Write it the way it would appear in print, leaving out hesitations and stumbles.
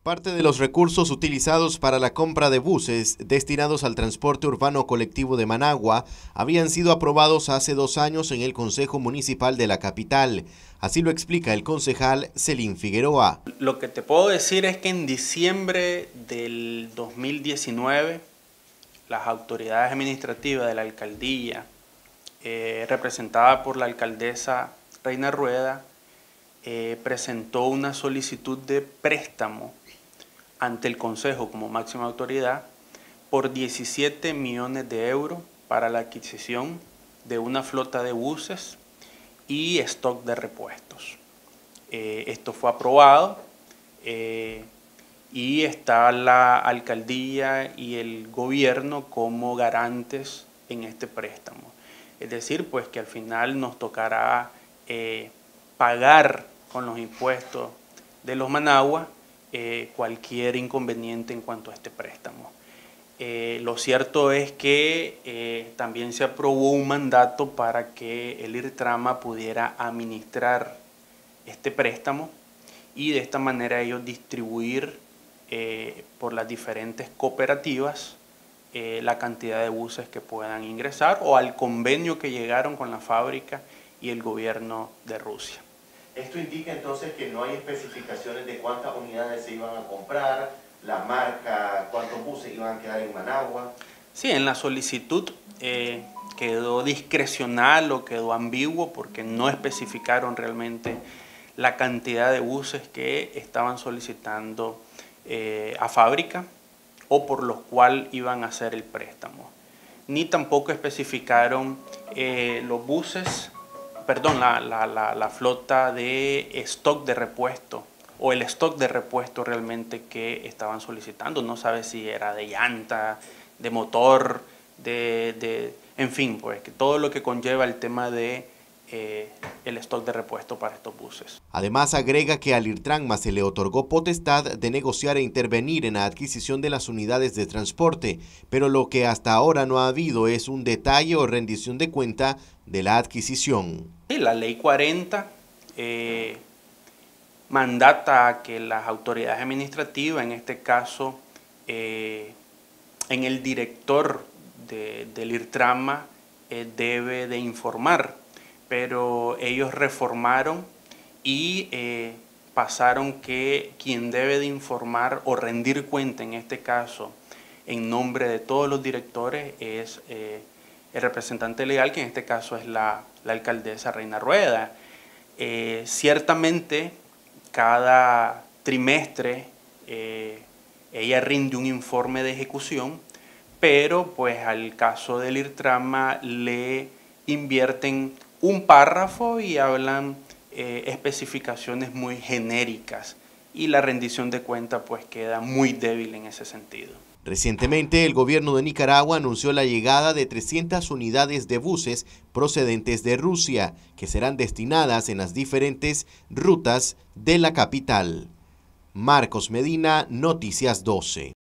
Parte de los recursos utilizados para la compra de buses destinados al transporte urbano colectivo de Managua habían sido aprobados hace 2 años en el Consejo Municipal de la capital. Así lo explica el concejal Celín Figueroa. Lo que te puedo decir es que en diciembre del 2019, las autoridades administrativas de la alcaldía, representada por la alcaldesa Reina Rueda, presentó una solicitud de préstamo ante el Consejo como máxima autoridad por 17 millones de euros para la adquisición de una flota de buses y stock de repuestos. Esto fue aprobado y está la alcaldía y el gobierno como garantes en este préstamo. Es decir, pues que al final nos tocará pagar con los impuestos de los Managua cualquier inconveniente en cuanto a este préstamo. Lo cierto es que también se aprobó un mandato para que el IRTRAMA pudiera administrar este préstamo y de esta manera ellos distribuir por las diferentes cooperativas la cantidad de buses que puedan ingresar o al convenio que llegaron con la fábrica y el gobierno de Rusia. Esto indica entonces que no hay especificaciones de cuántas unidades se iban a comprar, la marca, cuántos buses iban a quedar en Managua. Sí, en la solicitud quedó discrecional o quedó ambiguo porque no especificaron realmente la cantidad de buses que estaban solicitando a fábrica o por los cuales iban a hacer el préstamo. Ni tampoco especificaron los buses, perdón, la flota de stock de repuesto o el stock de repuesto realmente que estaban solicitando. No sabe si era de llanta, de motor, en fin, pues que todo lo que conlleva el tema de el stock de repuesto para estos buses. Además agrega que al IRTRAMA se le otorgó potestad de negociar e intervenir en la adquisición de las unidades de transporte, pero lo que hasta ahora no ha habido es un detalle o rendición de cuenta de la adquisición. Sí, la ley 40 mandata a que las autoridades administrativas, en este caso en el director del IRTRAMA, debe de informar, pero ellos reformaron y pasaron que quien debe de informar o rendir cuenta, en este caso, en nombre de todos los directores, es el representante legal, que en este caso es la alcaldesa Reina Rueda. Ciertamente, cada trimestre ella rinde un informe de ejecución, pero pues al caso del IRTRAMA le invierten un párrafo y hablan especificaciones muy genéricas y la rendición de cuenta pues queda muy débil en ese sentido. Recientemente, el gobierno de Nicaragua anunció la llegada de 300 unidades de buses procedentes de Rusia, que serán destinadas en las diferentes rutas de la capital. Marcos Medina, Noticias 12.